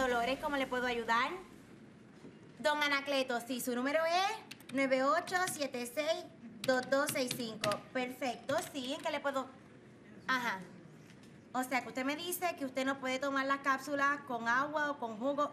Dolores, ¿cómo le puedo ayudar? Don Anacleto, sí, su número es 9876-2265. Perfecto, sí, ¿en qué le puedo...? Ajá. O sea, que usted me dice que usted no puede tomar las cápsulas con agua o con jugo.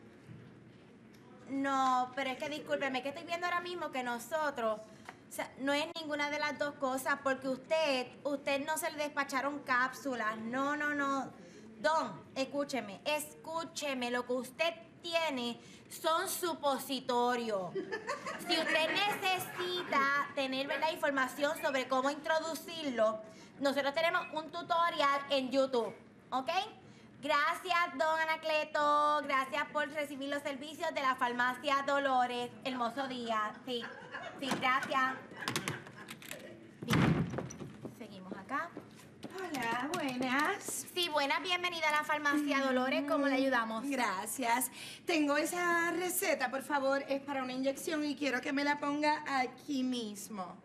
No, pero es que discúlpeme, que estoy viendo ahora mismo que nosotros... O sea, no es ninguna de las dos cosas, porque usted no se le despacharon cápsulas. No, no, no. Don, escúcheme, lo que usted tiene son supositorios. Si usted necesita tener, ¿verdad?, información sobre cómo introducirlo, nosotros tenemos un tutorial en YouTube, ¿ok? Gracias, don Anacleto. Gracias por recibir los servicios de la farmacia Dolores. Hermoso día. Sí, sí, gracias. Bien. Seguimos acá. Hola, buenas. Sí, buenas. Bienvenida a la farmacia Dolores. ¿Cómo le ayudamos? Gracias. Tengo esa receta, por favor. Es para una inyección y quiero que me la ponga aquí mismo.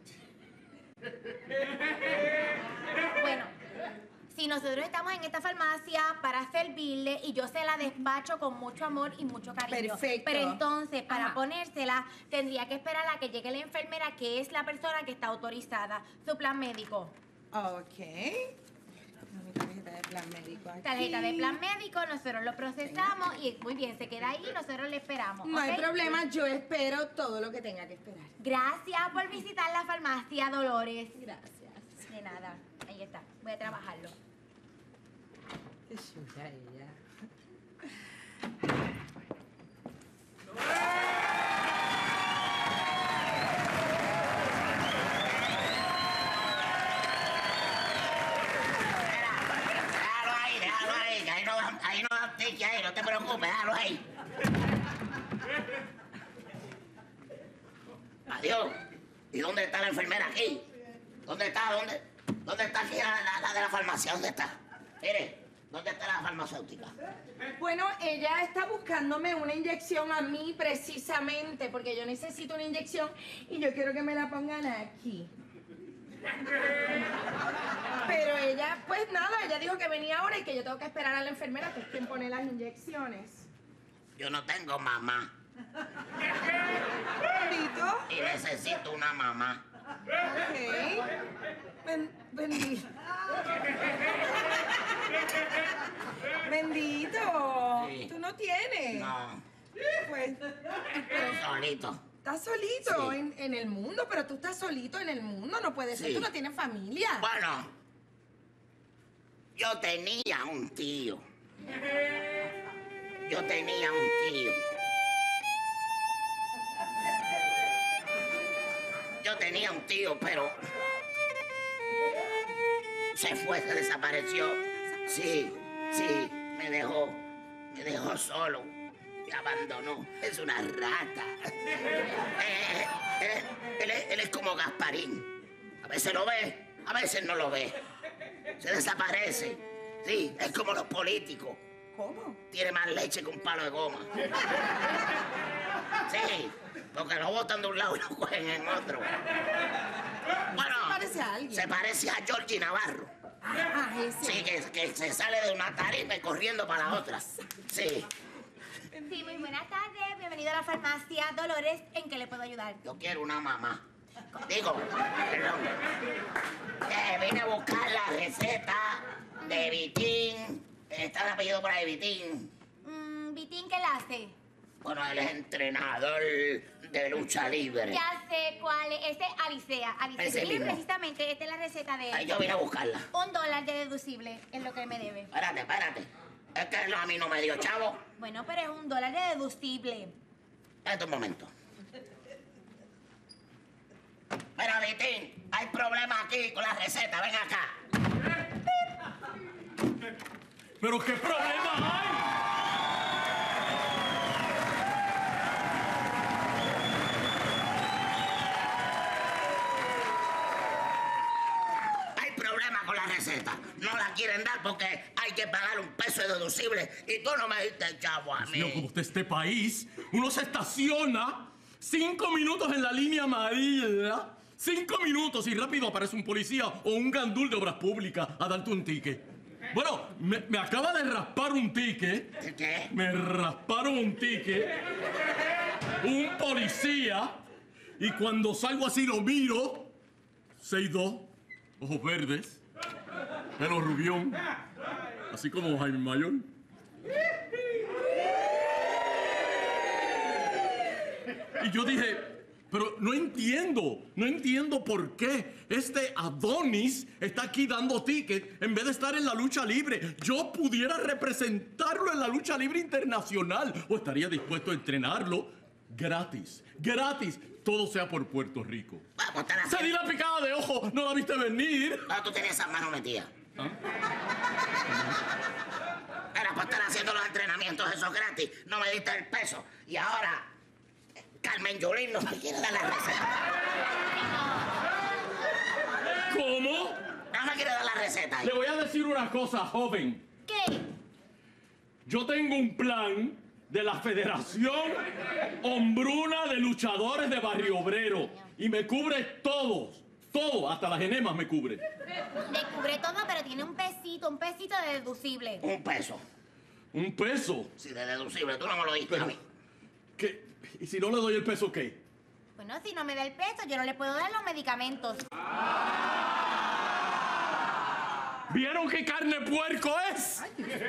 Bueno, si nosotros estamos en esta farmacia para servirle y yo se la despacho con mucho amor y mucho cariño. Perfecto. Pero entonces, para ponérsela, tendría que esperar a que llegue la enfermera, que es la persona que está autorizada. Su plan médico. Ok. Mi tarjeta de plan médico aquí. Tarjeta de plan médico, nosotros lo procesamos y muy bien, se queda ahí y nosotros le esperamos. No hay ¿ok? problema, yo espero todo lo que tenga que esperar. Gracias por visitar la farmacia Dolores. Gracias. De nada, ahí está, voy a trabajarlo. Qué chula ella. Déjalo ahí, que ahí no da tique ahí, no te preocupes, déjalo ahí. Adiós. ¿Y dónde está la enfermera aquí? ¿Dónde está? ¿Dónde está aquí la de la farmacia? ¿Dónde está? Mire, ¿dónde está la farmacéutica? Bueno, ella está buscándome una inyección a mí precisamente porque yo necesito una inyección y yo quiero que me la pongan aquí. Pero ella, pues nada, ella dijo que venía ahora y que yo tengo que esperar a la enfermera, que es quien pone las inyecciones. Yo no tengo mamá Bendito. y necesito una mamá. Ok. Bendito. Bendito. Sí. ¿Tú no tienes? No, Pues, pero solito. estás solito Sí. en el mundo, pero tú estás solito en el mundo, no puede ser, Sí. tú no tienes familia. Bueno, yo tenía un tío. Yo tenía un tío, pero se fue, se desapareció. Sí, me dejó solo, me abandonó. Es una rata. Él es como Gasparín. A veces lo ve, a veces no lo ve. Se desaparece. Sí, es como los políticos. ¿Cómo? Tiene más leche que un palo de goma. Sí, porque lo botan de un lado y lo cogen en otro. Bueno, ¿Se parece a alguien? se parece a Georgie Navarro. Ah, ese. Sí, que se sale de una tarima y corriendo para la otra. Sí. Sí, muy buenas tardes. Bienvenido a la farmacia Dolores. ¿En qué le puedo ayudar? Yo quiero una mamá. Digo, perdón. Vine a buscar la receta de Vitín. Está el apellido por ahí, Vitín. Vitín, ¿qué le hace? Bueno, él es entrenador de lucha libre. Ya sé cuál es. Este es Alicea. Ese Mire, mismo. precisamente, esta es la receta de Ay, él. yo vine a buscarla. $1 de deducible es lo que me debe. Espérate. Es que a mí no me dio chavo. Bueno, pero es $1 de deducible. Espérate un momento. Mira, Vitín, hay problemas aquí con la receta. Ven acá. ¿Pero qué problema hay? Hay problemas con la receta. No la quieren dar porque hay que pagar un peso de deducible y tú no me diste chavo a Dios, como mí. usted este país, uno se estaciona 5 minutos en la línea amarilla, 5 minutos y rápido aparece un policía o un gandul de obras públicas a darte un ticket. Bueno, me acaba de raspar un ticket. ¿Qué? Me rasparon un ticket. Un policía. Y cuando salgo así lo miro. 6'2", ojos verdes, pelo rubión, así como Jaime Mayor. Y yo dije, pero no entiendo por qué este Adonis está aquí dando ticket en vez de estar en la lucha libre. Yo pudiera representarlo en la lucha libre internacional o estaría dispuesto a entrenarlo gratis, todo sea por Puerto Rico. Vamos, están Se di haciendo... la picada de ojo, no la viste venir. No, tú tenías esas manos metidas. Era para estar haciendo los entrenamientos esos gratis. No me diste el peso. Y ahora, Carmen Yulín no me quiere dar la receta. ¿Cómo? No me quiere dar la receta. Le voy a decir una cosa, joven. ¿Qué? Yo tengo un plan de la Federación Hombruna de Luchadores de Barrio Obrero. Y me cubre todo, hasta las enemas me cubre. Le cubre todo, pero tiene un pesito de deducible. Un peso. ¿Un peso? Sí, de deducible. Tú no me lo diste a mí. ¿Qué? ¿Y si no le doy el peso, qué? Bueno, si no me da el peso, yo no le puedo dar los medicamentos. ¿Vieron qué carne puerco es?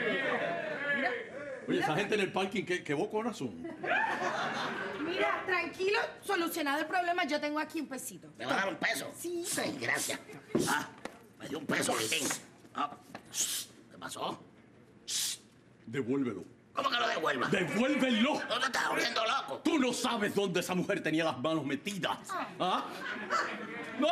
Oye, esa gente en el parking, qué boconas son. Mira, tranquilo, solucionado el problema, yo tengo aquí un pesito. ¿Me va a dar un peso? Sí. Sí, gracias. Ah, me dio un peso, Vitín. Ah, ¿qué pasó? Devuélvelo. ¿Cómo que lo devuelvas? ¡Devuélvelo! ¿No te estás volviendo loco? Tú no sabes dónde esa mujer tenía las manos metidas. ¿Ah? ¡No!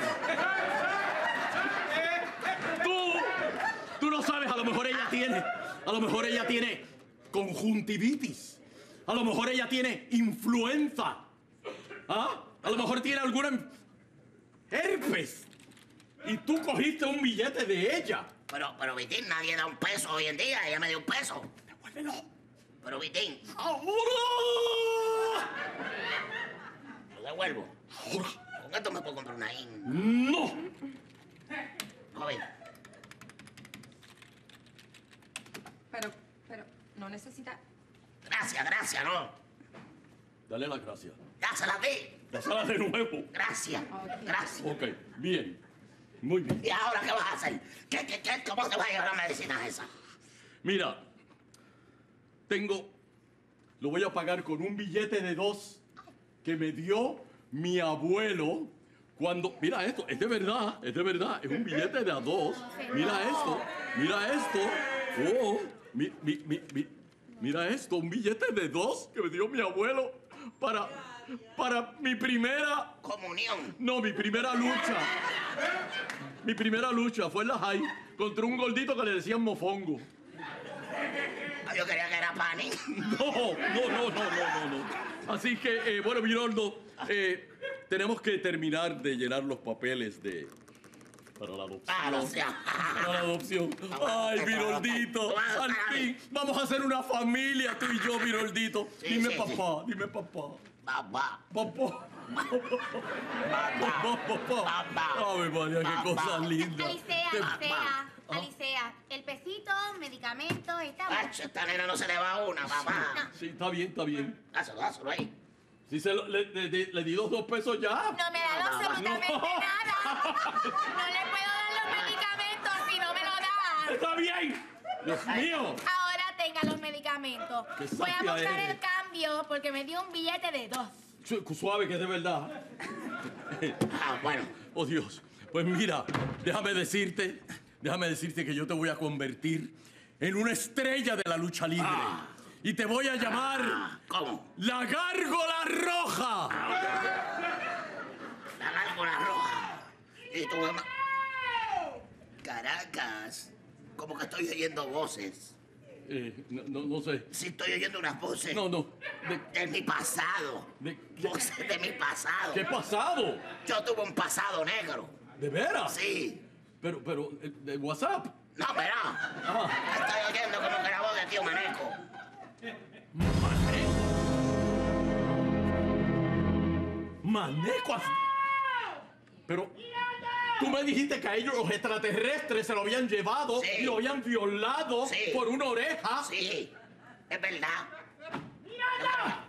Tú no sabes, a lo mejor ella tiene conjuntivitis. A lo mejor ella tiene influenza. ¿Ah? A lo mejor tiene alguna herpes. Y tú cogiste un billete de ella. Pero Vitín, nadie da un peso hoy en día. Ella me dio un peso. Devuélvelo. Pero Vitín, ¡Ahora! lo devuelvo. Con esto me puedo comprar una IN. ¡No! Joven, Pero, no necesita... gracias, ¿no? Dale las gracias. Ya se las di. Dásela de nuevo. Gracias. Ok, bien. Muy bien. ¿Y ahora qué vas a hacer? ¿Cómo te vas a llevar las medicinas esas? Mira, lo voy a pagar con un billete de 2 que me dio mi abuelo cuando... Mira esto, es de verdad, es un billete de a 2. Mira esto. Oh, mira esto, un billete de 2 que me dio mi abuelo para mi primera... Comunión. No, mi primera lucha. Mi primera lucha fue en la high contra un gordito que le decían mofongo. Ah, yo quería que era Pani. No. Así que, bueno, Viroldo, tenemos que terminar de llenar los papeles para la adopción. Para la adopción. Ay, Viroldito, al fin, vamos a hacer una familia, tú y yo, Viroldito. Sí, Dime sí, papá, dime papá. Papá. Papá. Ave María, qué cosa linda. Alicea, el pesito, medicamentos, estamos. Acho, esta nena no se le va una, papá. Sí, está bien. Dáselo ahí. Si le di 2 pesos ya. No me da absolutamente nada. No le puedo dar los medicamentos si no me lo da. Está bien. Dios mío. Ahora tenga los medicamentos. Qué Voy a safia buscar eres. el cambio porque me dio un billete de 2. Suave, que es de verdad. Ah, bueno. Oh, Dios. Pues mira, déjame decirte que yo te voy a convertir en una estrella de la lucha libre. Y te voy a llamar... ¿Cómo? ¡La Gárgola Roja! La gárgola roja. Y tu mamá... Caracas. Como que estoy oyendo voces. No sé. Sí, estoy oyendo unas voces. No. De mi pasado. Voces de mi pasado. ¿Qué pasado? Yo tuve un pasado negro. ¿De veras? Sí. Pero, ¿de WhatsApp? No, pero no. Estoy oyendo como que la voz de tío Maneco. Maneco. Pero Tú me dijiste que a ellos los extraterrestres se lo habían llevado Sí. y lo habían violado Sí. por una oreja. Sí, es verdad. ¡Miranda!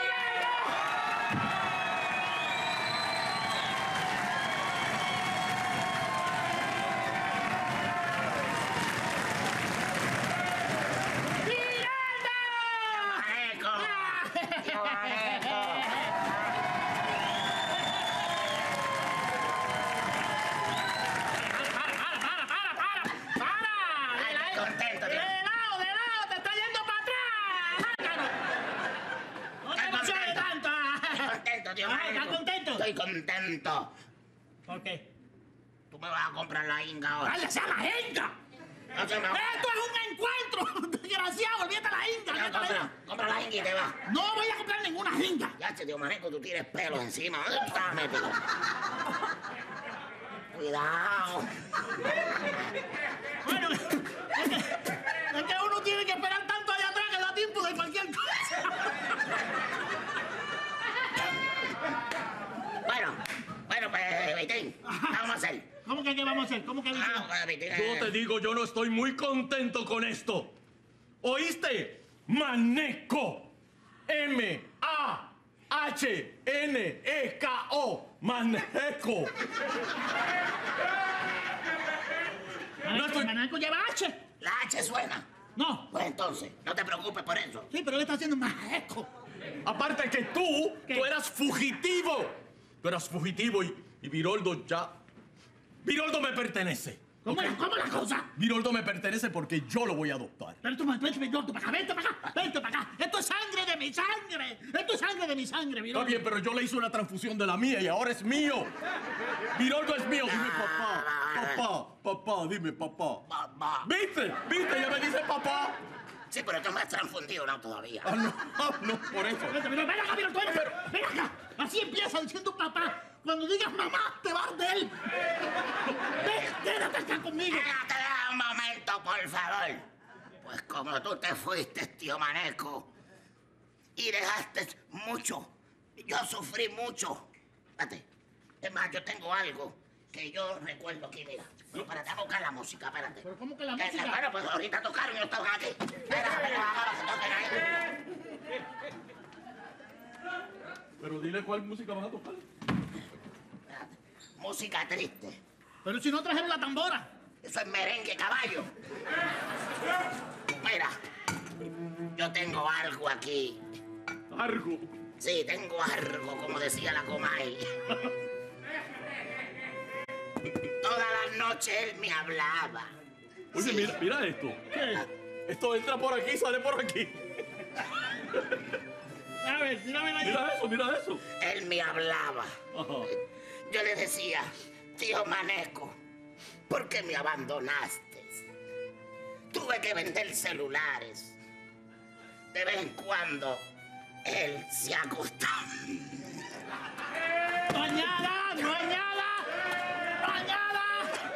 Maneco. Tío Maneco. Ay, contento, tío. ¡De lado! ¡Te está yendo para atrás! ¡No te emociones tanto! Estoy contento, tío Ah, Maneco. ¿estás contento? Estoy contento. ¿Por qué? Tú me vas a comprar la inga ahora. ¡Váyase a la Inca! No se me va. ¡Esto es un encuentro! ¡Desgraciado! ¡Olvídate la Inca! Ya, olvídate la Inca. compra la inga y te vas. ¡No voy a comprar ninguna Inca! Ya, tío Maneco, tú tienes pelos encima. ¿Dónde tú estabas metido? Cuidado. Bueno, es que uno tiene que esperar tanto allá atrás que da tiempo de cualquier cosa. Bueno, pues, Vitín, ¿qué vamos a hacer? ¿Cómo que qué vamos a hacer? ¿Cómo que Ah, pues, Vitín, Yo te digo, yo no estoy muy contento con esto. ¿Oíste? Maneco. M-A-H-N-E-K-O. Maneco. No estoy- ¿Maneco lleva H? La H suena. No. Pues entonces, no te preocupes por eso. Sí, pero él está haciendo Maneco. Aparte que tú ¿Qué? eras fugitivo. Tú eras fugitivo y Viroldo ya... Viroldo me pertenece. ¿Cómo, ¿ok? ¿Cómo la cosa? Viroldo me pertenece porque yo lo voy a adoptar. Pero tú, Viroldo, para acá, vente para acá, vente para acá. Esto es sangre de mi sangre. Esto es sangre de mi sangre, Está Viroldo. bien, pero yo le hice una transfusión de la mía y ahora es mío. Viroldo es mío. Dime papá. Papá, dime papá. Papá. ¿Viste? Ya me dice papá. Sí, pero tú me has transfundido, no todavía. No, por eso. Vente, Viroldo, ven acá, Viroldo, ven acá. Así empieza diciendo papá. Cuando digas mamá, te vas de él. Ven, quédate acá conmigo. Quédate un momento, por favor. Pues como tú te fuiste, tío Maneco, y dejaste mucho, yo sufrí mucho. Espérate, es más, yo tengo algo que yo recuerdo aquí, mira. Pero espérate, a buscar la música, espérate. ¿Pero cómo que la música? Bueno, pues ahorita tocaron y no estaban aquí. Espera, ahora que toquen ahí. Pero dile cuál música vas a tocar. Espérate. Música triste. Pero si no trajeron la tambora. Eso es merengue, caballo. Mira, yo tengo algo aquí. Algo. Sí, tengo algo, como decía la Comay. Todas las noches él me hablaba. Oye, Sí. mira esto. ¿Qué? Esto entra por aquí y sale por aquí. A ver, dígame ahí. Mira eso. Él me hablaba. Ajá. Yo le decía, tío Maneco, ¿por qué me abandonaste? Tuve que vender celulares. De vez en cuando, él se acostaba. ¡No añada! ¡No añada! ¡No añada!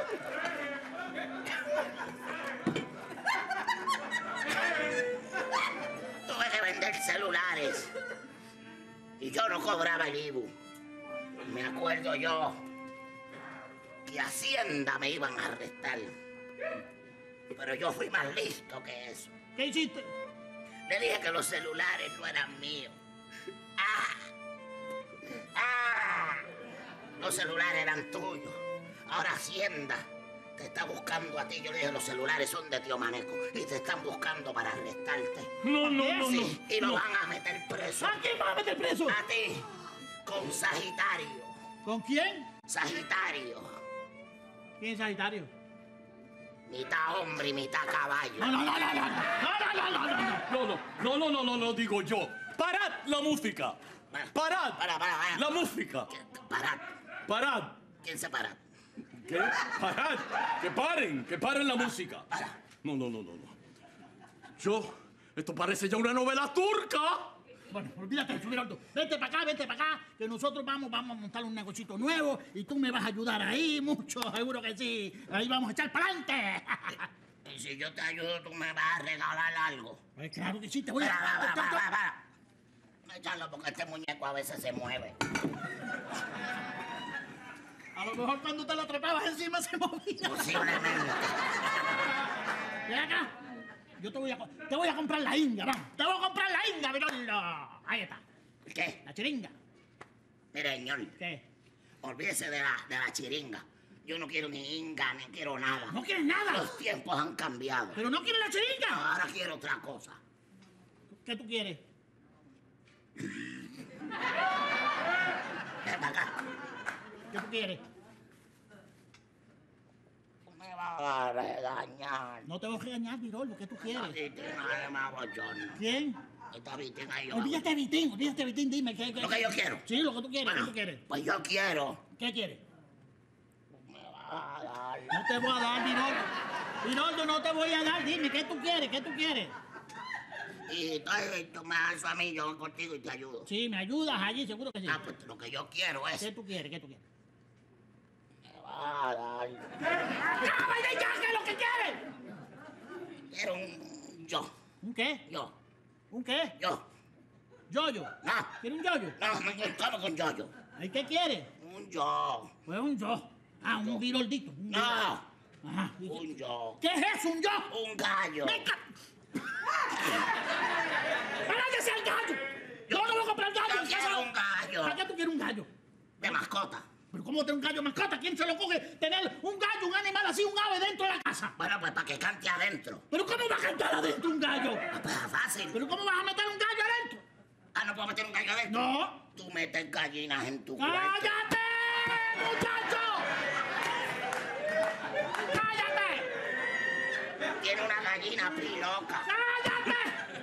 Tuve que vender celulares. Y yo no cobraba el IBU. Me acuerdo yo que Hacienda me iban a arrestar. Pero yo fui más listo que eso. ¿Qué hiciste? Le dije que los celulares no eran míos. ¡Ah! ¡Ah! Los celulares eran tuyos. Ahora Hacienda te está buscando a ti. Yo le dije, los celulares son de tío Maneco. Y te están buscando para arrestarte. No. Sí, y lo van a meter preso. ¿A quién vas a meter preso? A ti, con Sagitario. ¿Con quién? Sagitario. ¿Quién es Sagitario? Mitad hombre y mitad caballo. No, digo yo. ¡Parad la música! ¡Parad! Para. ¡La música! Parad. ¡Parad! ¿Quién se para? ¿Qué? ¡Parad! ¡Que paren la música! Para. No. Esto parece ya una novela turca. Bueno, olvídate de eso, Viroldo. Vente para acá, que nosotros vamos a montar un negocito nuevo y tú me vas a ayudar ahí mucho, seguro que sí. Ahí vamos a echar para adelante. Y si yo te ayudo, tú me vas a regalar algo. Pues claro que sí, te voy a... Para. No echarlo porque este muñeco a veces se mueve. A lo mejor cuando te lo trepabas encima se movía. Posiblemente. Ven acá. Yo te voy a comprar la inga, vamos. Te voy a comprar la inga, Viroldo. Ahí está. ¿Qué? La chiringa. Mire, señor, ¿Qué? olvídese de la chiringa. Yo no quiero ni inga, ni quiero nada. ¿No quieres nada? Los tiempos han cambiado. ¿Pero no quieres la chiringa? Ahora quiero otra cosa. ¿Qué tú quieres? Ven para acá. ¿Qué tú quieres? Tú me vas a regañar. No te voy a regañar, Viroldo. ¿Qué tú quieres? Nadie me abochona. ¿Quién? Esta Vitín ahí. Olvídate de Vitín, dime. ¿Qué? Lo que yo quiero. Sí, lo que tú quieres. Bueno, ¿Qué tú quieres? pues yo quiero. ¿Qué quieres? Me vas a dar. No te voy a dar, Viroldo. Viroldo, no te voy a dar. Dime, ¿qué tú quieres? ¿Qué tú quieres? Y entonces tú me das eso a mí, yo voy contigo y te ayudo. Sí, me ayudas allí, seguro que sí. Ah, pues lo que yo quiero es. ¿Qué tú quieres? ¿Qué tú quieres? Me vas a dar. ¡Cállate ya! ¿Qué es lo que quieres? Quiero un yo. ¿Un qué? Yo. ¿Un qué? Yo. ¿Yoyo? No. ¿Quieres un yoyo? No, no estamos con yo. ¿Y qué quieres? Un yo. Pues un yo. Ah, un viroldito. Un No. Ajá. ¿Y Un yo. ¿Qué es eso, un yo? Un gallo. ¡Venga! ¡Váyase al gallo! Yo no voy a comprar gallo. Yo quiero un gallo. ¿Para qué tú quieres un gallo? De mascota. ¿Pero cómo tener un gallo mascota? ¿Quién se lo coge tener un gallo, un animal así, un ave dentro de la casa? Bueno, pues para que cante adentro. ¿Pero cómo va a cantar adentro un gallo? Ah, pues es fácil. ¿Pero cómo vas a meter un gallo adentro? Ah, ¿no puedo meter un gallo adentro? No. Tú metes gallinas en tu cuarto. ¡Cállate, muchacho! ¡Cállate! Tiene una gallina piloca. ¡Cállate!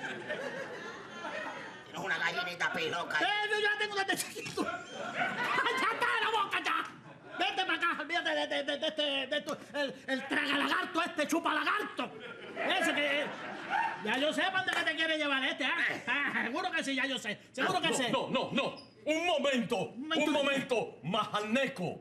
Tienes una gallinita piloca. Yo ya tengo desde chiquito. ¡Cállate la boca ya! Vete para acá, olvídate de esto, el tragalagarto este, chupalagarto. Ese que... Ya yo sé para dónde que te quiere llevar este, ¿eh? Seguro que sí, ya yo sé. Seguro que sé. No. Un momento. Majaneco.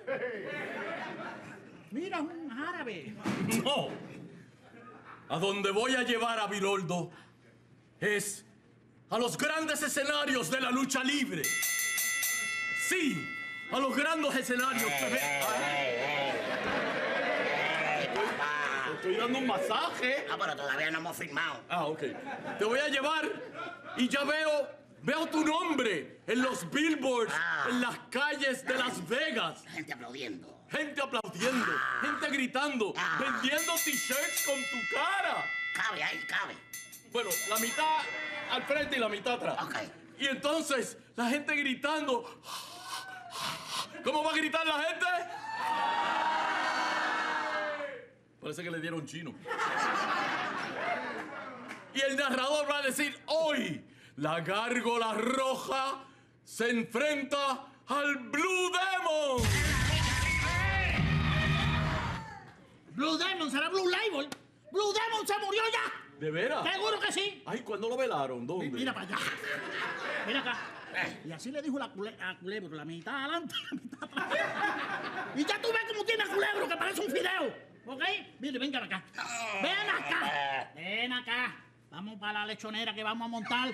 Mira, un árabe. No. A donde voy a llevar a Viroldo es a los grandes escenarios de la lucha libre. Sí, a los grandes escenarios. Estoy dando un masaje. Ah, pero todavía no hemos firmado. Ah, ok. Te voy a llevar y ya veo tu nombre en los billboards, en las calles de Las Vegas. La gente aplaudiendo. Gente aplaudiendo, gente gritando, vendiendo t-shirts con tu cara. Cabe ahí, cabe. Bueno, la mitad al frente y la mitad atrás. Ok. Y entonces la gente gritando. ¿Cómo va a gritar la gente? Parece que le dieron chino. Y el narrador va a decir, hoy la gárgola roja se enfrenta al Blue Demon. Blue Demon, será Blue Label. Blue Demon se murió ya. ¿De veras? Seguro que sí. Ay, ¿cuándo lo velaron? ¿Dónde? Mira para allá. Mira acá. Y así le dijo a Culebro, la mitad adelante y la mitad atrás. Y ya tú ves cómo tiene a Culebro, que parece un fideo. ¿Ok? Mire, venga acá. Ven acá. Ven acá. Vamos para la lechonera que vamos a montar.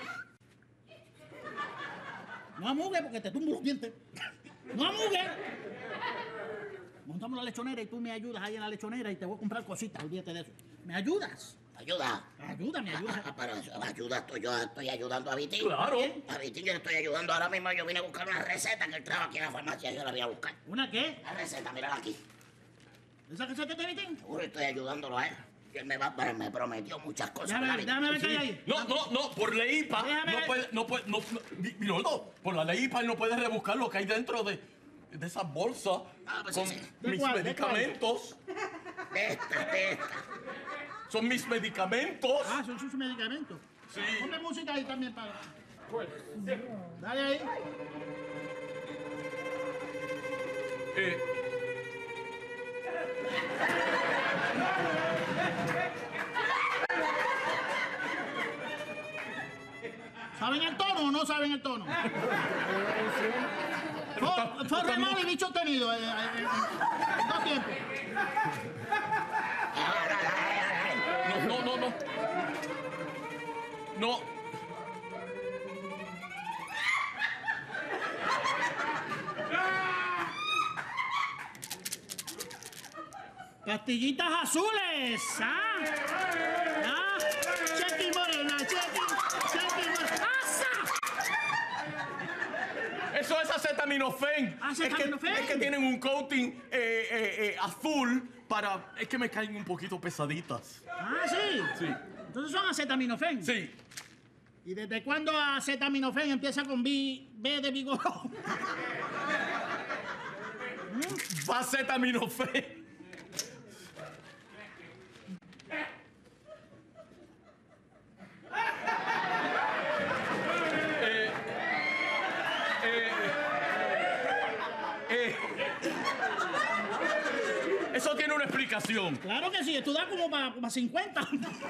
No amugue porque te tumbo los dientes. No amugue. Montamos la lechonera y tú me ayudas ahí en la lechonera y te voy a comprar cositas, olvídate de eso. ¿Me ayudas? Ayuda. Ayúdame. Pero ayuda, yo estoy ayudando a Vitín. Claro. A Vitín yo le estoy ayudando ahora mismo. Yo vine a buscar una receta que él trajo aquí en la farmacia. Yo la voy a buscar. ¿Una qué? La receta, mírala aquí. ¿Esa que se te Vitín? Seguro estoy ayudándolo a él. Y él me prometió muchas cosas. Déjame ver qué hay ahí. No, por ley IPA Déjame ver. no puede, Viroldo, por la ley IPA él no puede rebuscar lo que hay dentro de esa bolsa Pues con sí. ¿De mis cuál? ¿De medicamentos. De esta. Son mis medicamentos. Ah, son sus medicamentos. Sí. Ponme música ahí también para... Dale ahí. ¿Saben el tono o no saben el tono? Fue remado y bicho tenido en dos tiempos. No. No. Pastillitas azules. ¿Ah? ¿Ah? Chequi morena, chequi morena. ¡Asa! Eso es acetaminofén. ¿Acetaminofén? Es que tienen un coating azul para... Es que me caen un poquito pesaditas. Ah, sí. Sí. Entonces son acetaminofén. Sí. ¿Y desde cuándo acetaminofén empieza con B de vigoró? Acetaminofén. Eso tiene una explicación. Claro que sí, esto da como para 50.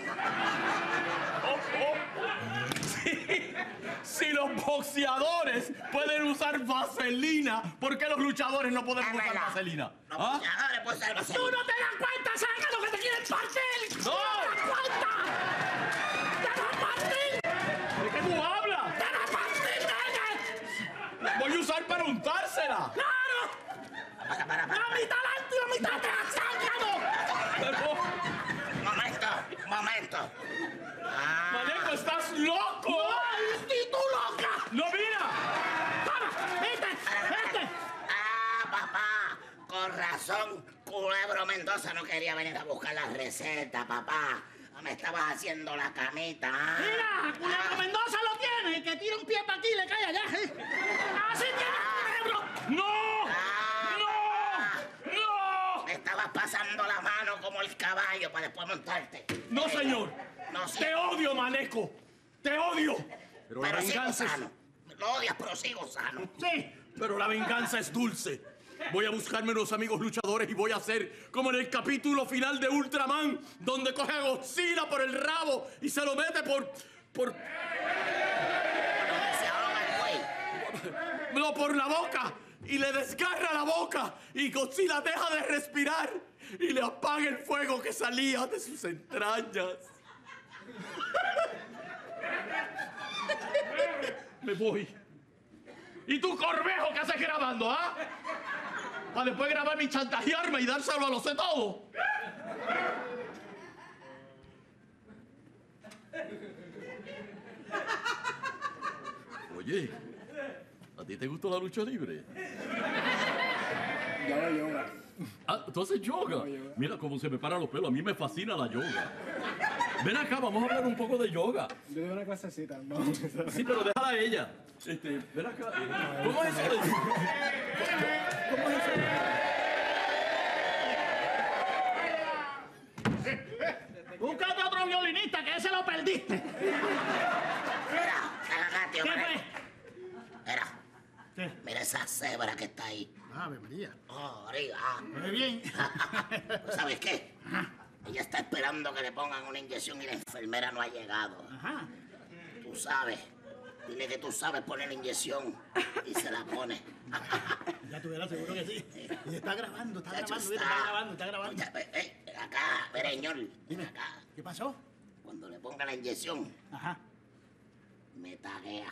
Si los boxeadores pueden usar vaselina, ¿por qué los luchadores no podemos Es usar verdad. vaselina? Los ¿Ah? boxeadores pueden ser ¡Tú vaselina. no te das cuenta, Zángano, que te quieren partir! ¡No! ¡Te das cuenta! ¡Te vas a partir! ¿De qué tú hablas? ¡Te vas a partir, nene! La voy a usar para untársela. ¡Claro! Para. ¡La mitad adelante y la mitad atrás, Zángano! Pero, Momento. Maneco, ¿estás loco? ¡Ay, estoy tú loca! ¡No, mira! ¡Toma! ¡Vete! Papá. Con razón, Culebro Mendoza no quería venir a buscar la receta, papá. Me estabas haciendo la camita. ¡Mira! ¡Culebro Mendoza lo tiene! ¡Que tira un pie para aquí y le cae allá! ¡Así tiene Culebro! ¡No! ¡No! Me estabas pasando la mano como el caballo para después montarte. ¡No, señor! No, sí. ¡Te odio, Maneco! ¡Te odio! Pero la Pero sigo venganza es... sano. Lo odias, pero sigo sano. ¡Sí! Pero la venganza es dulce. Voy a buscarme unos amigos luchadores y voy a hacer como en el capítulo final de Ultraman, donde coge a Godzilla por el rabo y se lo mete por... Se ahoga el güey. No, por la boca. Y le desgarra la boca. Y Godzilla deja de respirar. Y le apaga el fuego que salía de sus entrañas. Me voy. ¿Y tú, Corbejo, qué haces grabando, ah? Para después grabarme y chantajearme y dárselo a lo sé todo. Oye, ¿a ti te gusta la lucha libre? Yo hago yoga. Ah, ¿tú haces yoga? Mira cómo se me paran los pelos. A mí me fascina la yoga. Ven acá, vamos a hablar un poco de yoga. Yo doy una clasecita, no. Sí, pero déjala a ella. Ven acá. ¿Cómo es eso? ¿Cómo es eso? Búscate otro violinista, que ese lo perdiste. Mira, acá, tío. ¿Qué Maneco. fue? Mira, ¿Qué? mira esa cebra que está ahí. Ave María. Oh, arriba. Muy bien. ¿Sabes qué? Ella está esperando que le pongan una inyección y la enfermera no ha llegado. Ajá. Tú sabes. Dile que tú sabes poner la inyección y se la pone. Ya tuviera seguro que sí. Y está grabando, está Chacho, grabando, mira, está grabando, está grabando. Ya, ven acá, Bereñol. Ven acá. ¿Qué pasó? Cuando le ponga la inyección, Ajá. me taguea.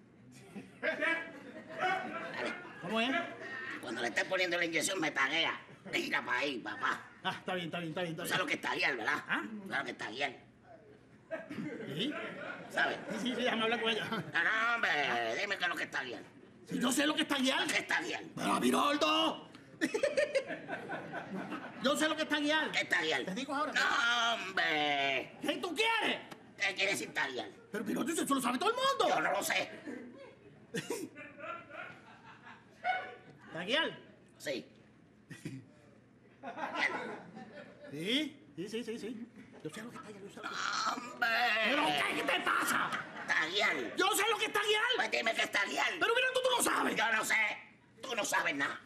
Dale. ¿Cómo es? Cuando le estés poniendo la inyección, me taguea. Mira para ahí, papá. Ah, está bien, está bien, está bien, Tú está sabes lo bien. que es taguear, ¿verdad? ¿Ah? Tú sabes lo que es taguear. ¿Sí? ¿Sabes? Sí, déjame hablar con ella. No, hombre, dime qué es lo que es taguear. Si yo sé lo que está guiar. ¿Qué es taguear? Pero Viroldo. Yo sé lo que está guiar. ¿Qué es taguear? Te digo ahora. No, hombre. ¿Qué tú quieres? ¿Qué quiere decir taguear? Pero Viroldo, eso lo sabe todo el mundo. Yo no lo sé. ¿Taguear? Sí. Sí. Yo sé lo que está guiar, yo sé lo que... ¡Hombre! ¿Pero qué te pasa? Taguear. Yo sé lo que está guiar. Pues dime qué es taguear. Pero Viroldo, tú no sabes. Yo no sé. Tú no sabes nada.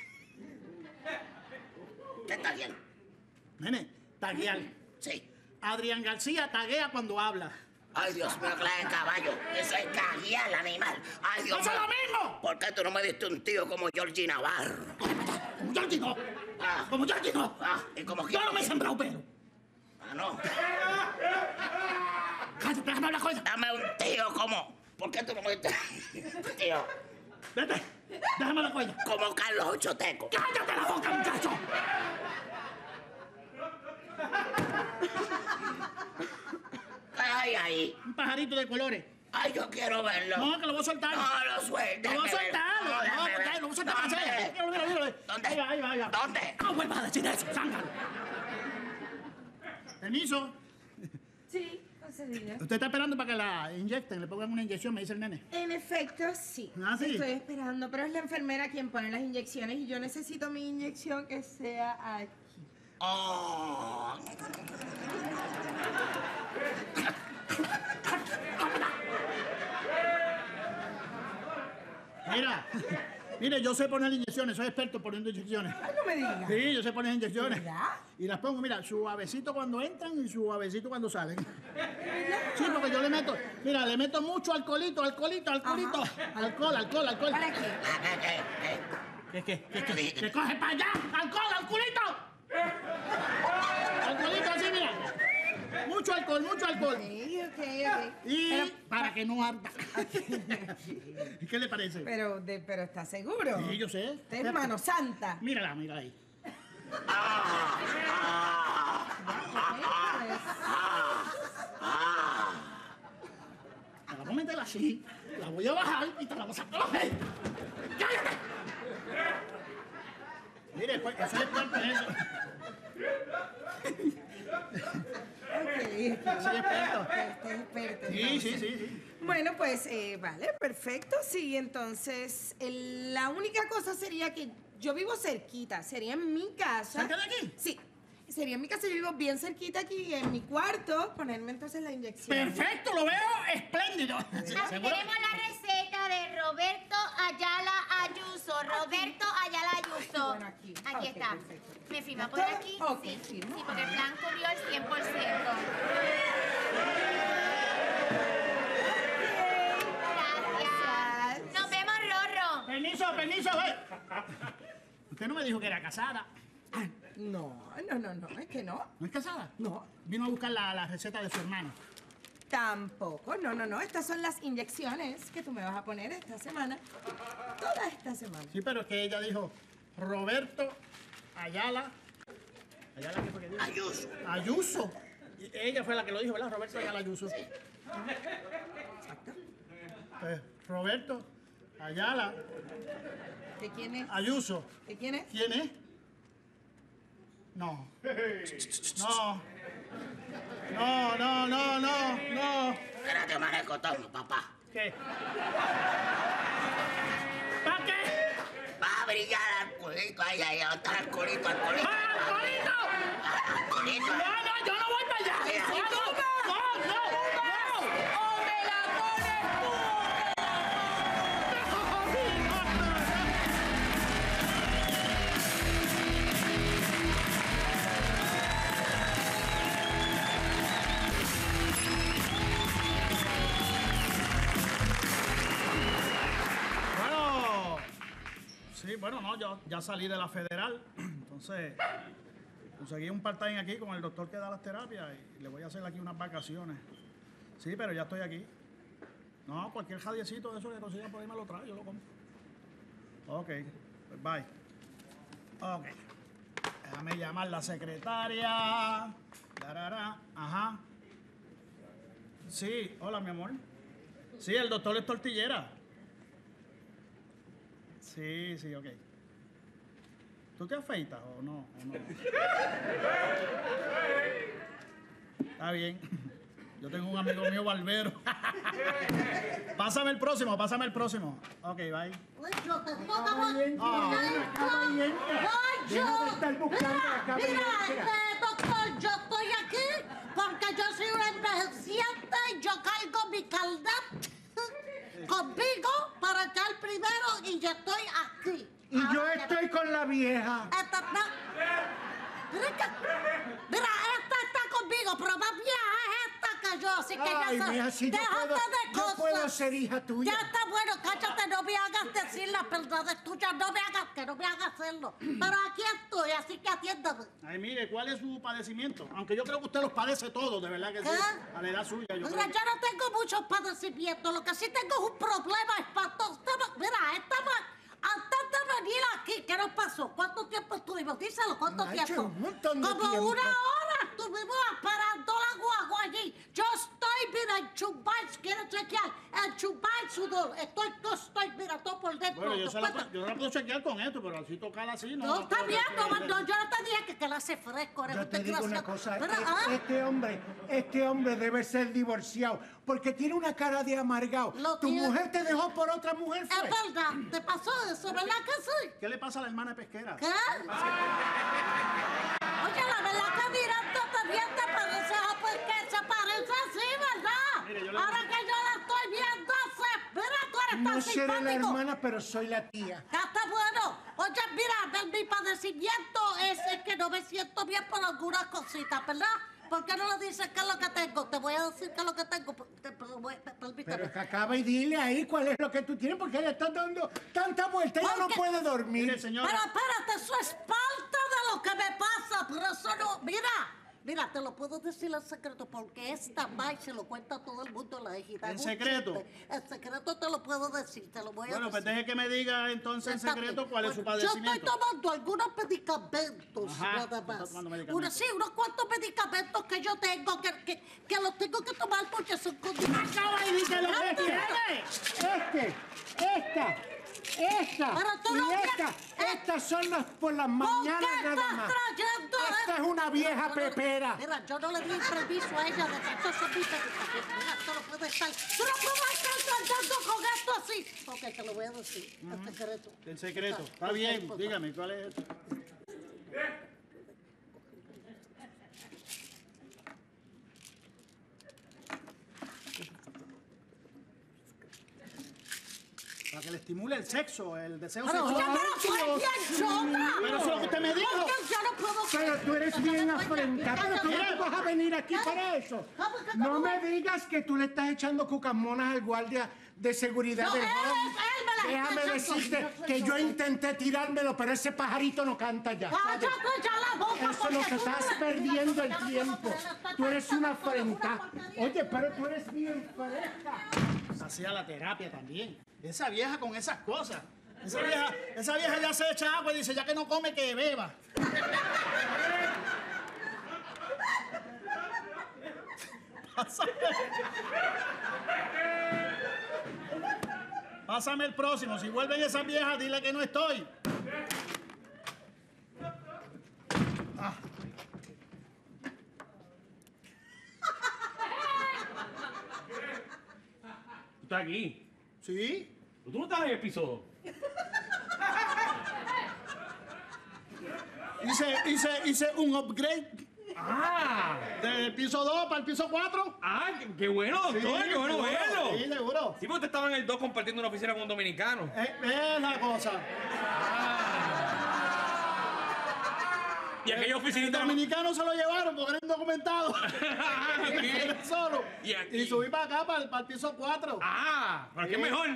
¿Qué es taguear? Nene, taguear. Sí. Adrián García taguea cuando habla. Ay, Dios mío, clase de caballo. Eso es taguear, animal. Ay, Dios ¡Eso es mío. lo mismo! ¿Por qué tú no me diste un tío como Georgie Navarro? Como Georgie no. Ah. Como Georgie no. Ah, ¿y como Yo no me he sembrado pelo. Ah, no. Cállate, déjame hablar con ella. Dame un tío como... ¿Por qué tú no me diste tío? Vete, déjame hablar con ella. Como Carlos Ochoteco. ¡Cállate la boca, muchacho! ahí? Un pajarito de colores. Ay, yo quiero verlo. No, que lo voy a soltar. No lo sueltes. Lo voy a soltar. No, porque lo voy a soltar. Míralo. ¿Dónde? Ahí va. ¿Dónde? No vuelvas a decir eso, zángano. Permiso. Sí, concedido. Usted está esperando para que la inyecten, le pongan una inyección, me dice el nene. En efecto, sí. Ah, ¿sí? Estoy esperando, pero es la enfermera quien pone las inyecciones y yo necesito mi inyección que sea aquí. Oh. Mire, yo sé poner inyecciones, soy experto poniendo inyecciones. Ay, no me digas. Sí, yo sé poner inyecciones. ¿Verdad? Y las pongo, mira, suavecito cuando entran y suavecito cuando salen. Sí, porque yo le meto mucho alcoholito. Alcohol. ¿Para qué? ¿Qué coge para allá? ¡Alcoholito! Alcoholito así, mira. Mucho alcohol. Ok. Y Pero- para que no arda. ¿Qué le parece? Pero ¿estás seguro? Sí, yo sé. Esta es Mano Santa. Mírala ahí. La voy a meter así, la voy a bajar y te la voy a sacar. ¡Cállate! Mire, pues, eso es parte de eso. Soy experto. Estás experto. Sí. Bueno, pues, vale, perfecto. Sí, entonces, la única cosa sería que yo vivo cerquita. Sería en mi casa. ¿Cerca de aquí? Sí. Sería en mi casa, yo vivo bien cerquita aquí, en mi cuarto, ponerme entonces la inyección. Perfecto, lo veo espléndido. Aquí ¿Seguro? tenemos la receta de Roberto Ayala Ayuso. Roberto Ayala Ayuso. Bueno, aquí. Aquí Ok, está. perfecto. ¿Me firma por aquí? Ok, Sí, firmo. sí, porque el plan cubrió el 100%. Gracias. Nos vemos, Rorro. Permiso, ve. Usted no me dijo que era casada. No, es que no. ¿No es casada? No. Vino a buscar la receta de su hermano. Tampoco, no. Estas son las inyecciones que tú me vas a poner esta semana. Toda esta semana. Sí, pero es que ella dijo Roberto Ayala. ¿Ayala qué fue que dijo? Ayuso. Y ella fue la que lo dijo, ¿verdad? Roberto Ayala Ayuso. Exacto. Pues, Roberto Ayala ¿De quién es? Ayuso. ¿De quién es? ¿Quién es? No. No. Espérate, maneco, toma, papá. ¿Qué? ¿Para qué? Va a brillar alcoholito ahí, está alcoholito. ¡Alcoholito! Alcoholito. No, yo no voy para allá. No. ¡O me la pones tú! Bueno, no, yo ya salí de la federal, entonces conseguí un part-time aquí con el doctor que da las terapias y le voy a hacer aquí unas vacaciones. Sí, pero ya estoy aquí. No, cualquier jadiecito de eso que consiga por ahí me lo trae, yo lo compro. Ok, pues bye. Ok. Déjame llamar la secretaria. Ajá. Sí, hola, mi amor. Sí, el doctor es Tortillera. Sí, ok. ¿Tú te afeitas o no? Está bien. Yo tengo un amigo mío barbero. Pásame el próximo. Ok, bye. Yo te digo que doctor, yo estoy aquí porque yo soy una envejeciente y yo cargo mi carnet conmigo para estar primero y yo estoy aquí. Y yo estoy con la vieja. Mira, esta está conmigo, pero más vieja es esta que yo, así que Ay, ya sabes. mija, si Déjate de yo cosas. puedo ser hija tuya. Ya está bueno, cállate, no me hagas decir las verdades tuyas, no me hagas hacerlo. Pero aquí estoy, así que atiéndame. Ay, mire, ¿cuál es su padecimiento? Aunque yo creo que usted los padece todos, de verdad que sí. ¿Qué? A la edad suya, yo Mira, creo. yo no tengo muchos padecimientos, lo que sí tengo es un problema espantoso. Mira, antes de venir aquí, ¿qué nos pasó? ¿Cuánto tiempo estuvimos? Díselo, ¿cuánto Nacho, tiempo? un montón de Como tiempo. 1 hora estuvimos esperando la guagua allí. Yo estoy mira, enchumbado, quiero chequear, enchumbado el sudor. Estoy, mira, todo por dentro. Bueno, yo no la puedo chequear con esto, pero así tocarla así, ¿no? No, está bien, no, yo no te dije que la hace fresco. Yo te digo una cosa, Pero, este hombre debe ser divorciado porque tiene una cara de amargado. Lo Tu tiene. mujer te dejó por otra mujer, Es fue. verdad, te pasó eso, ¿verdad que sí? ¿Qué le pasa a la hermana pesquera? ¿Qué? Oye, la verdad que mirando también te parece, pues que se parece así, ¿verdad? Mire, yo le- Ahora que yo la estoy viendo, mira, tú eres No tan seré la simpático. hermana, pero soy la tía. Ya está bueno. Oye, mira, mi padecimiento es que no me siento bien por algunas cositas, ¿verdad? ¿Por qué no le dices qué es lo que tengo? Te voy a decir qué es lo que tengo. Permíteme. Pero es que acaba y dile ahí cuál es lo que tú tienes porque le estás dando tanta vuelta. Ella no Porque- puede dormir. Mire, señora. Pero espérate, eso es parte de lo que me pasa, pero eso no... Mira, te lo puedo decir en secreto porque esta May se lo cuenta a todo el mundo la hijita. ¿En Es un secreto? chiste. En secreto te lo puedo decir, te lo voy a Bueno, pues decir. deje que me diga entonces en Está secreto bien. cuál es su Bueno, Yo estoy padecimiento. tomando algunos medicamentos, Ajá, nada está más. tomando medicamentos. Sí, unos cuantos medicamentos que yo tengo que los tengo que tomar porque son condiciones. Acaba y dice lo que tiene. Esta Pero tú y no esta. Estas son las por las mañanas ¿Por qué nada más. estás trayendo Esta es una vieja Yo no- pepera. Mira, yo no le di permiso a ella de que esto se pite. Mira, esto no puede estar. Tú no puedes estar tratando con esto así. Ok, te lo voy a decir. En secreto. En secreto. Está Ok, bien, pues, dígame, ¿cuál es? Para que le estimule el sexo, el deseo Pero, oye, sexual. pero tú eres bien chota. Pero eso es lo que usted me dijo. Porque yo no puedo Pero tú eres bien afrentada. Pero tú Mira. no vas a venir aquí para eso. No me digas que tú le estás echando cucamonas al guardia de seguridad No, del él home. me las Déjame está echando. decirte Yo soy que yo yo. intenté tirármelo, pero ese pajarito no canta ya. ¿sabes? Cállate ya la boca. Eso porque no te tú estás eres- perdiendo el Ya no puedo tiempo. creer, Tú eres una está afrenta. porquería. Oye, pero tú eres bien fresca. Hacía la terapia también. Esa vieja con esas cosas. Esa vieja ya se echa agua y dice, ya que no come, que beba. Pásame el próximo. Si vuelven esas viejas, dile que no estoy. ¿Tú estás aquí? ¿Sí? ¿Tú no estás en el piso? Hice un upgrade ¡Ah! del piso 2 para el piso 4. ¡Ah! ¡Qué bueno, doctor! ¡Qué bueno verlo! Sí, seguro. Sí, porque usted estaba en el 2 compartiendo una oficina con un dominicano. Es la cosa. Y aquella El oficinita... dominicano se lo llevaron porque era indocumentado. ¿Qué? Era solo. Y aquí- Y subí para acá, para el piso 4. ¡Ah! ¿Para qué mejor?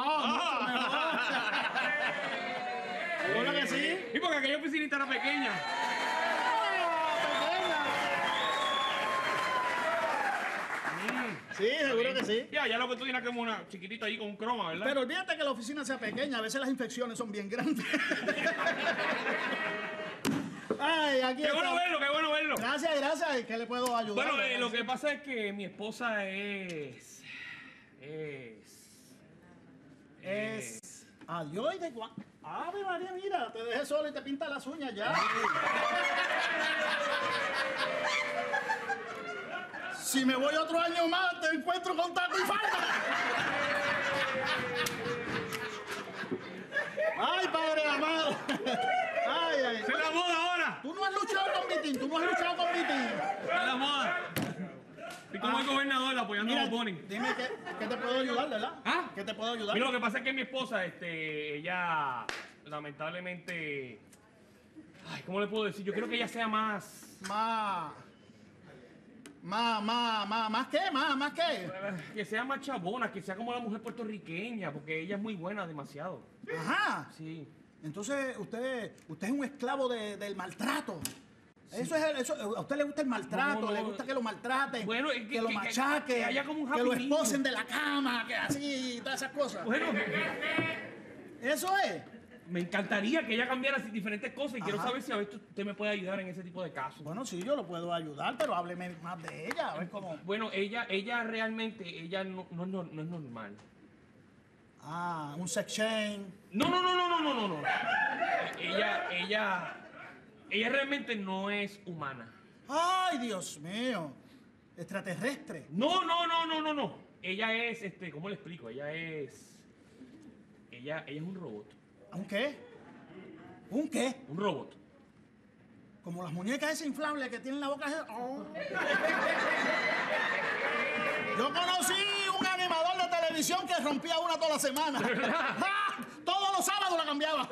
Seguro que sí. Y porque aquella oficinita era pequeña. Sí, seguro que sí. Ya lo que tú tienes como una chiquitita ahí con un croma, ¿verdad? Pero olvídate que la oficina sea pequeña, a veces las infecciones son bien grandes. Ay, aquí ¡Qué bueno está. verlo, qué bueno verlo! Gracias, gracias. ¿Qué le puedo ayudar? Bueno, lo que pasa es que mi esposa es... Adiós, ¿y de cuándo? Ave María, mira, te dejé solo y te pinta las uñas ya. Si me voy otro año más, te encuentro con taco y falda. Ay, padre amado. Ay, ay. ¡Es la moda ahora! Tú no has luchado con Vitín, tú no has luchado con Vitín. ¡Es la moda! Y como el gobernador apoyando a Mira, los Bunny. dime qué te puedo ayudar, ¿verdad? ¿Ah? ¿Qué te puedo ayudar? Mira, lo que pasa es que mi esposa, ella, lamentablemente... Ay, ¿cómo le puedo decir? Yo creo que ella sea más... ¿Más qué? ¿Más qué? Que sea más chabona, que sea como la mujer puertorriqueña, porque ella es muy buena, demasiado. Ajá. Sí. Entonces, usted es un esclavo del maltrato. Eso a usted le gusta el maltrato, No. le gusta que lo maltraten, Bueno, es que lo que machaquen, que haya como un que lo happy esposen de la cama, que así, todas esas cosas. Bueno, Eso es. me encantaría que ella cambiara diferentes cosas y quiero saber si a veces usted me puede ayudar en ese tipo de casos. Bueno, sí, yo lo puedo ayudar, pero hábleme más de ella, a ver cómo... Bueno, ella realmente, ella no es normal. Ah, un sex change. No. Ella realmente no es humana. Ay, Dios mío. Extraterrestre. No. Ella es, ¿cómo le explico? Ella es un robot. ¿Un qué? ¿Un qué? Un robot. Como las muñecas esas inflables que tienen la boca... Oh. Yo conocí un animador de televisión que rompía una toda la semana. ¡Ah! Todos los sábados la cambiaba.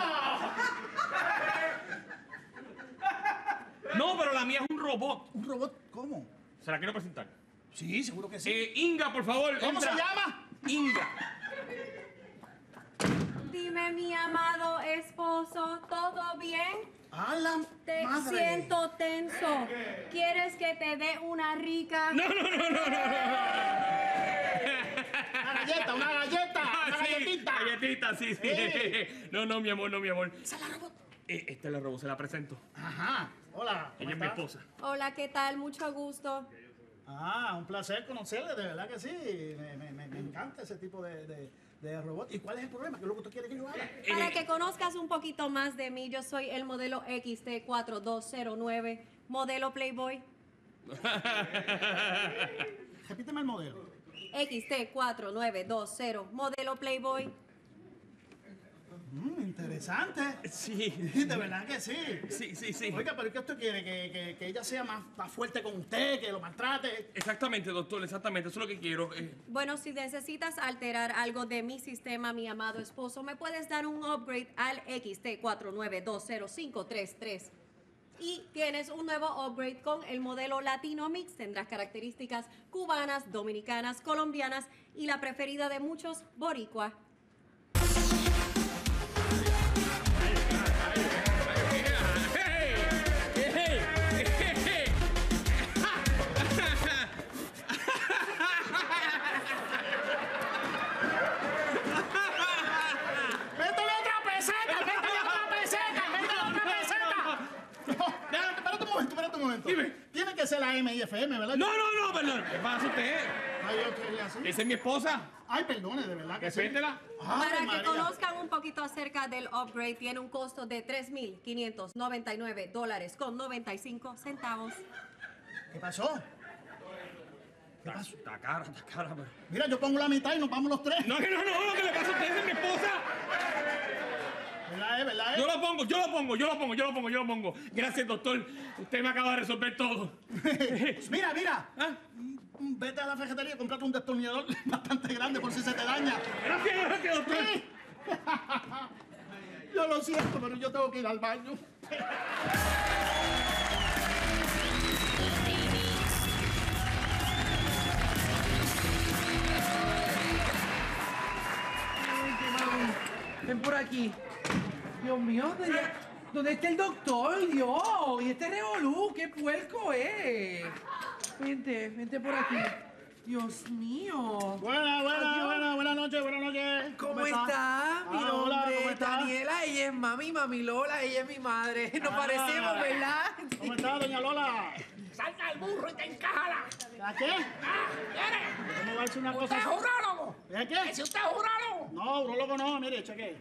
No, pero la mía es un robot. ¿Un robot? ¿Cómo? Se la quiero presentar. Sí, seguro que sí. Inga, por favor. ¿Cómo entra. se llama? Inga. Dime, mi amado esposo, ¿todo bien? ¡A Te madre! siento tenso. ¿Quieres que te dé una rica? No. Una galleta, una Sí, galletita. galletita, sí. Sí. No, mi amor. ¿Esa la robot? Esta la robó, se la presento. Ajá. Hola. ¿cómo Ella es mi estás? esposa. Hola, ¿qué tal? Mucho gusto. Ah, un placer conocerle, de verdad que sí. Me encanta ese tipo de robot. ¿Y cuál es el problema? ¿Qué es lo que usted quiere que yo haga? Para que conozcas un poquito más de mí, yo soy el modelo XT4209, modelo Playboy. Repíteme el modelo. XT4920, modelo Playboy. Interesante. Sí. De verdad que sí. Sí. Oiga, pero ¿qué usted quiere? ¿Que ella sea más fuerte con usted, que lo maltrate? Exactamente, doctor, exactamente. Eso es lo que quiero. Bueno, si necesitas alterar algo de mi sistema, mi amado esposo, me puedes dar un upgrade al XT4920533. Y tienes un nuevo upgrade con el modelo Latino Mix. Tendrás características cubanas, dominicanas, colombianas y la preferida de muchos, boricua. ¡Métele otra peseta! Espérate un momento. Dime. Tiene que ser la M y FM, ¿verdad? No, perdón. ¿Qué pasa usted? Ay, yo quería así. Esa es mi esposa. Ay, perdone, de verdad que sí. Respétela. Ay, Para que María. conozcan un poquito acerca del upgrade, tiene un costo de $3,599.95. ¿Qué pasó? ¿Qué pasó? Está cara, pero... Mira, yo pongo la mitad y nos vamos los tres. No, lo que le pasa a usted esa es mi esposa. ¿Verdad? Yo lo pongo. Gracias, doctor. Usted me acaba de resolver todo. Mira. ¿Ah? Vete a la ferretería y comprate un destornillador bastante grande por si se te daña. Gracias, doctor. Sí. Yo lo siento, pero yo tengo que ir al baño. Ven por aquí. Dios mío, ¿dónde está el doctor? Dios, y este revolú, qué puerco es. Vente por aquí. Dios mío. Buenas noches. ¿Cómo está? Mi hola, nombre ¿cómo es está? Daniela, ella es mami Lola, ella es mi madre. Nos parecemos, ¿verdad? ¿Cómo está, doña Lola? Salta al burro y te encájala. ¿A qué? ¿Quiere? ¿Cómo va a decir una ¿Usted cosa es así? urólogo? ¿Es qué? ¿Es usted urólogo? No, urologo no, mire, cheque.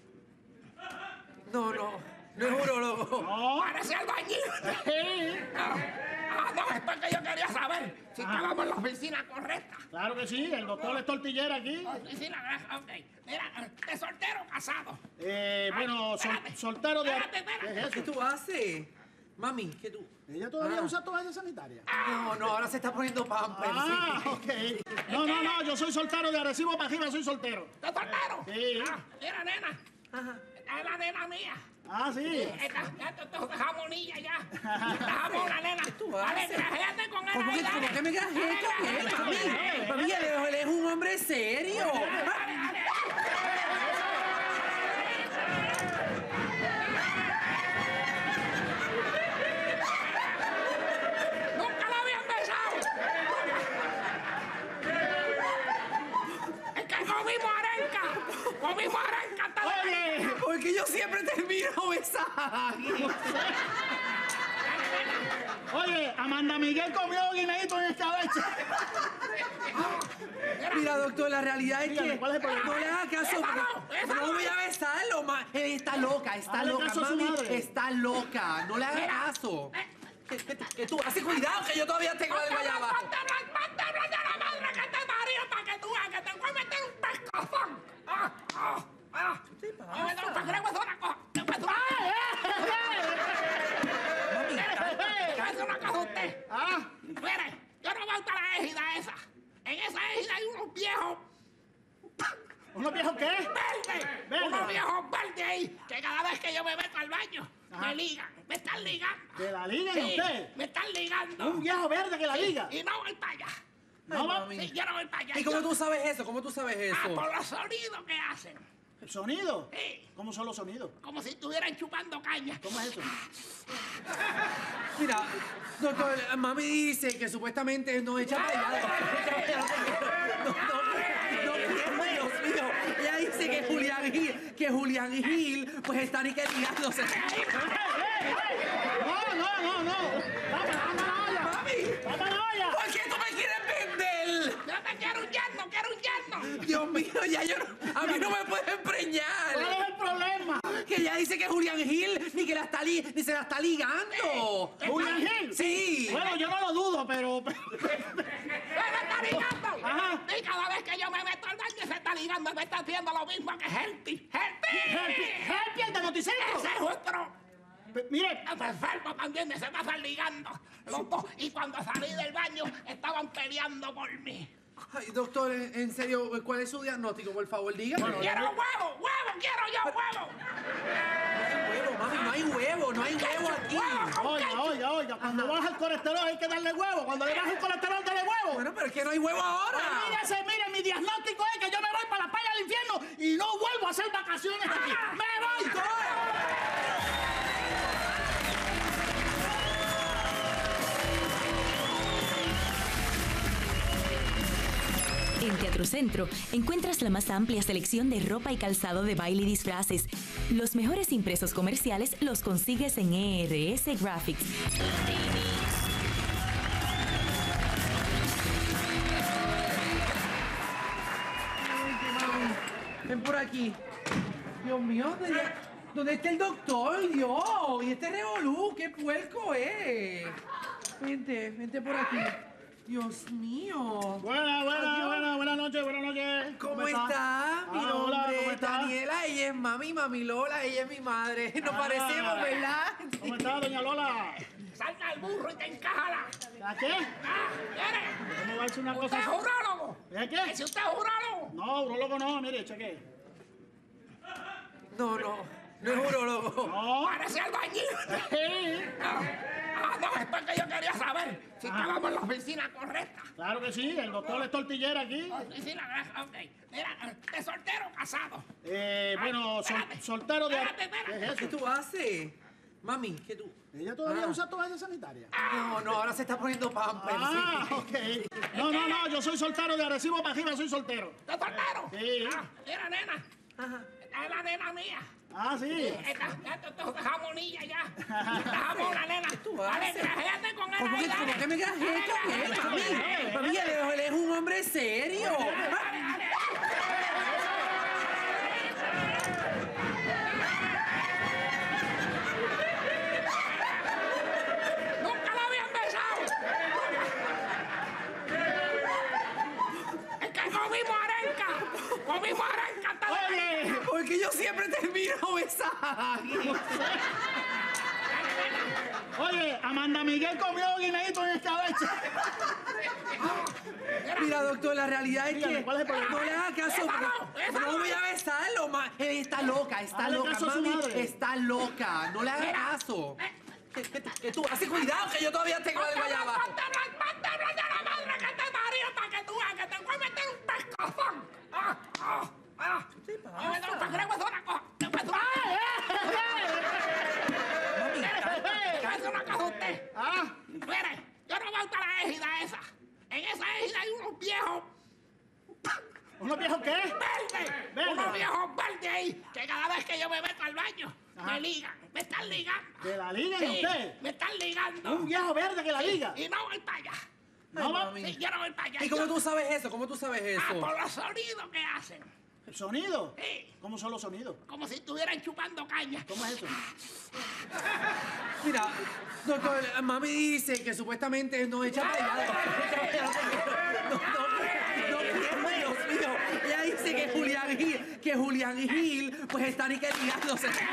No es urologo. No. Parece albañil. Sí. No, es porque yo quería saber si estábamos en la oficina correcta. Claro que sí, el doctor es tortillera aquí. Oficina, ok. Mira, ¿de soltero o casado? Bueno, espérate. soltero de... Espérate. ¿Qué es ¿Qué eso? tú haces? Mami, ¿qué tú? ¿Ella todavía usa toalla sanitaria? No, ahora se está poniendo pampers. Ah, ok. No, yo soy soltero de Arecibo para arriba, soy soltero. ¿De soltero? Sí. Mira, nena. Ajá. Esta es la nena mía. Ah, sí. Esta es jamonilla ya. Esta jamona, nena. Dale, grajéate con él. ¿Cómo ahí, que, dale. ¿cómo que me grajé con él? Mami, él es un hombre serio. Nunca la habían besado. Es que comimos arenca. Comimos arenca Oye, porque yo siempre termino besada. Oye, Amanda Miguel comió guineíto en escabeche. Mira, doctor, la realidad es Dígame, que ¿cuál es el problema? no le hagas caso. porque No voy a besarlo, está loca, está Hazle loca, caso a su mami. madre. Está loca, no le hagas caso. Que tú, hace cuidado que yo todavía tengo algo allá abajo. ¡Ponte a hablar de la madre que te parió para que tú veas que te voy a meter un pescozón! ¿Qué te pasa? ¡Me meter un pescozón! ¡Te voy a hacer una cosa a usted! Mire, yo no voy a estar a la égida esa. En esa égida hay unos viejos... ¿Unos viejos qué? ¡Verdes! Verde. Unos viejos verdes ahí, que cada vez que yo me meto al baño, me ligan, me están ligando. ¿Que la ligan a Sí, usted? me están ligando. ¿Un viejo verde que la Sí, liga? Y no voy para allá. No va. mami. Sí, yo no voy para allá. ¿Y cómo tú sabes eso? ¿Cómo tú sabes eso? Por los sonidos que hacen. ¿El sonido? Sí. ¿Cómo son los sonidos? Como si estuvieran chupando caña. ¿Cómo es eso? Mira, doctor, mami dice que supuestamente no echa para allá. No, Dios mío. Ella dice que Julián Gil, pues están y que ligándose. No. ¡Tapa la olla! Mami, ¡Tapa la olla! ¿por qué tú me quieres vender? Yo te quiero un yerno, quiero un yerno. Dios mío, ya yo no, a mí no me pueden preñar. ¿Cuál es el problema? Que ella dice que Julián Gil ni se la está ligando. ¿Julián Gil? Sí. Bueno, yo no lo dudo, pero... ¡Me está ligando! Ajá. Y cada vez que yo me meto al baño se está ligando, me está haciendo lo mismo que Helpi. ¡Helpi, el de Noticentro! Ese es otro. Mire, Los enfermos también me se pasan ligando. Los dos. Y cuando salí del baño estaban peleando por mí. Ay, doctor, en serio, ¿cuál es su diagnóstico? Por favor, dígame. ¡Quiero huevo! ¡Huevo! ¡Quiero yo huevo! Huevo, mami, no hay huevo aquí. oiga, cuando baja el colesterol hay que darle huevo. Cuando le baja el colesterol, dale huevo. Bueno, pero es que no hay huevo ahora. Mire, mi diagnóstico es que yo me voy para la playa del infierno y no vuelvo a hacer vacaciones aquí. ¡Me voy! En Teatro Centro encuentras la más amplia selección de ropa y calzado de baile y disfraces. Los mejores impresos comerciales los consigues en ERS Graphics. Ven por aquí. Dios mío, ¿dónde está el doctor? Dios, y este revolú, qué puerco es. Vente por aquí. Dios mío. Buenas noches. ¿Cómo está? Mi Hola, nombre ¿cómo es está? Daniela, ella es mami Lola, ella es mi madre. Nos parecemos, ¿verdad? ¿Cómo está, doña Lola? Salta al burro y te encájala. ¿A qué? ¿Quiere? ¿Cómo va a decir una cosa ¿Usted es así? urólogo? ¿Es qué? ¿Es usted urólogo? No, urologo no, mire, cheque. No es urologo. No. Parece albañil. No, esto es que yo quería saber si estábamos en la oficina correcta. Claro que sí, el doctor es tortillera aquí. Oficina, ok. Mira, ¿de soltero o casado? Bueno, soltero de... Espérate. ¿Qué es ¿Qué eso? tú haces? Mami, ¿qué tú? ¿Ella todavía usa toalla sanitaria? No, ahora se está poniendo pampers. Ah, sí. ok. No, yo soy soltero de Arecibo para arriba, soy soltero. ¿De soltero? Sí. Mira, nena. Ajá. Esta es la nena mía. Ah, sí. Esta es jamonilla ya. Esta jamona, nena. Dale, grajéate con él ¿Cómo ahí, que, dale. cómo que me grajé con él? Mami, él es un hombre serio. ¡Nunca la habían besado! ¡Es que comimos arenca! Oye, Porque yo siempre termino besada. Oye, Amanda Miguel comió guineíto en escabeche. Mira, doctor, la realidad es Dígame, que ¿cuál es el problema? no le hagas caso. porque No voy a besarlo, está loca, Hazle caso a su mami, madre. está loca. No le hagas caso. Que tú, hace cuidado que yo todavía tengo algo allá abajo. ¡Ponte a hablar de la madre que te parió para que tú veas que te voy a meter un pescozón! ¿Qué te ¡Me voy a meter un pasa? pescozón! ¡Te voy a hacer una cosa a usted! Mire, yo no voy a estar a la égida esa. En esa égida hay unos viejos... ¿Unos viejos qué? ¡Verde! Unos viejos verdes ahí, que cada vez que yo me meto al baño, me ligan, me están ligando. ¿Que la ligan Sí, usted? me están ligando. Un viejo verde que la liga. Y no voy para allá. No va. Sí, yo no voy para allá. ¿Y cómo tú sabes eso? ¿Cómo tú sabes eso? Ah, por los sonidos que hacen. ¿Sonido? Sí. ¿Cómo son los sonidos? Como si estuvieran chupando caña. ¿Cómo es eso? Mira, doctor, mami dice que supuestamente no echa para allá. Dios mío. Ella dice que Julián Gil, pues está ni que ligándose. No.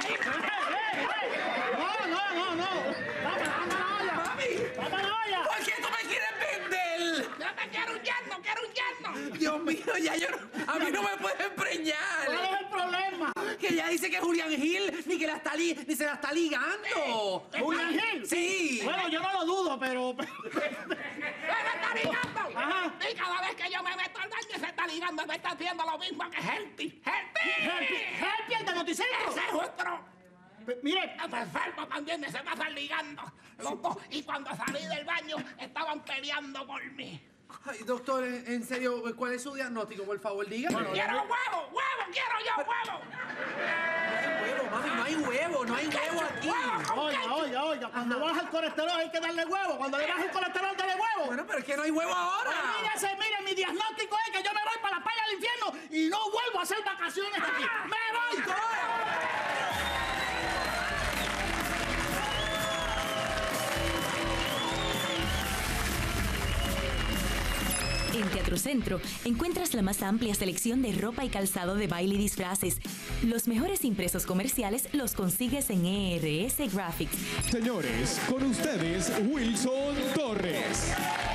Mami, ¡Va para la olla! ¿por qué tú me quieres vender? Yo te quiero un yerno, quiero un yerno. Dios mío, ya yo no, a mí no me pueden preñar. ¿Cuál es el problema? Que ella dice que Julián Gil ni se la está ligando. ¿Julián Gil? Sí. Bueno, yo no lo dudo, pero... ¡Se me está ligando! Ajá. Y cada vez que yo me meto al baño se está ligando, me está haciendo lo mismo que Helpi. ¡Helpi, el de Noticentro! Ese es otro. Mire, Los enfermos también se pasan ligando. Los dos. Y cuando salí del baño estaban peleando por mí. Ay, doctor, en serio, ¿cuál es su diagnóstico? Por favor, dígame. ¡Quiero huevo! ¡Quiero yo huevo! Huevo, mami, no hay huevo aquí. oiga, cuando baja el colesterol hay que darle huevo. Cuando le baja el colesterol, dale huevo. Bueno, pero es que no hay huevo ahora. Mire, mi diagnóstico es que yo me voy para la playa del infierno y no vuelvo a hacer vacaciones aquí. ¡Me voy! En Teatro Centro encuentras la más amplia selección de ropa y calzado de baile y disfraces. Los mejores impresos comerciales los consigues en ERS Graphics. Señores, con ustedes, Wilson Torres.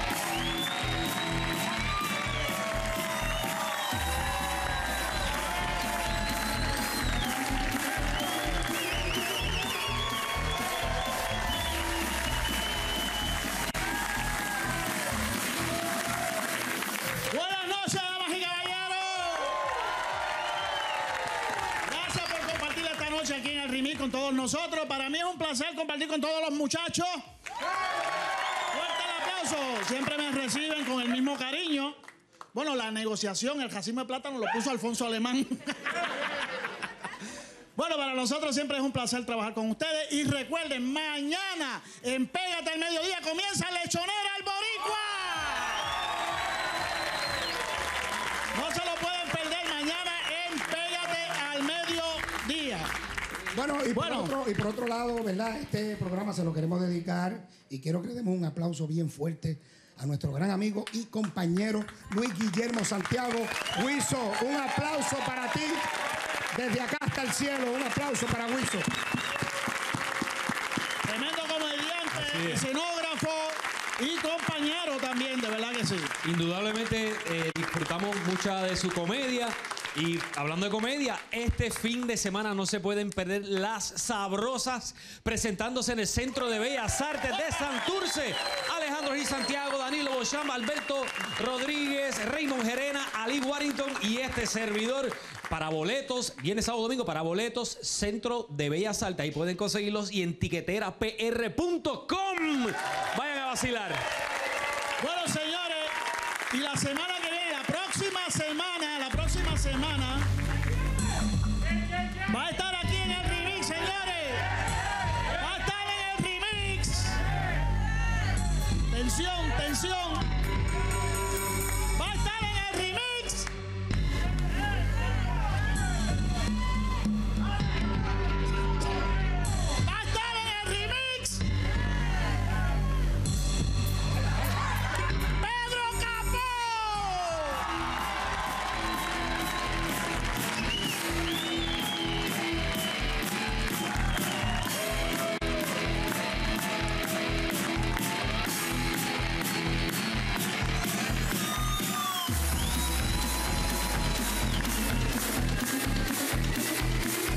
Buenas noches, damas y caballeros. Gracias por compartir esta noche aquí en el Remix con todos nosotros. Para mí es un placer compartir con todos los muchachos. Fuerte el aplauso. Siempre me reciben con el mismo cariño. Bueno, la negociación, el racimo de plátano lo puso Alfonso Alemán. Bueno, para nosotros siempre es un placer trabajar con ustedes. Y recuerden, mañana en Pégate al Mediodía comienza Lechonera al Boricua. No se lo pueden perder mañana en Pégate al Mediodía. Bueno, y por otro lado, ¿verdad? Este programa se lo queremos dedicar y quiero que le demos un aplauso bien fuerte a nuestro gran amigo y compañero Luis Guillermo Santiago. Wiso, un aplauso para ti desde acá hasta el cielo. Un aplauso para Wiso. Tremendo comediante, escenógrafo y compañero también, de verdad que sí. Indudablemente disfrutamos mucha de su comedia. Y hablando de comedia, este fin de semana no se pueden perder Las Sabrosas, presentándose en el Centro de Bellas Artes de Santurce. Alejandro Gil Santiago, Danilo Bocham, Alberto Rodríguez, Raymond Gerena, Ali Warrington y este servidor. Para boletos, viene sábado domingo, para boletos, Centro de Bellas Artes. Ahí pueden conseguirlos y en tiqueterapr.com. Vayan a vacilar. Bueno, señores, y la semana que viene, la próxima semana, va a estar aquí en el Remix, señores. Va a estar en el Remix. Tensión.